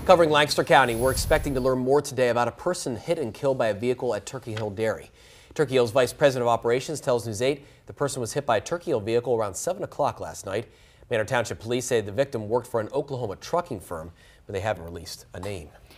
Covering Lancaster County, we're expecting to learn more today about a person hit and killed by a vehicle at Turkey Hill Dairy. Turkey Hill's Vice President of Operations tells News 8 the person was hit by a Turkey Hill vehicle around 7 o'clock last night. Manor Township Police say the victim worked for an Oklahoma trucking firm, but they haven't released a name.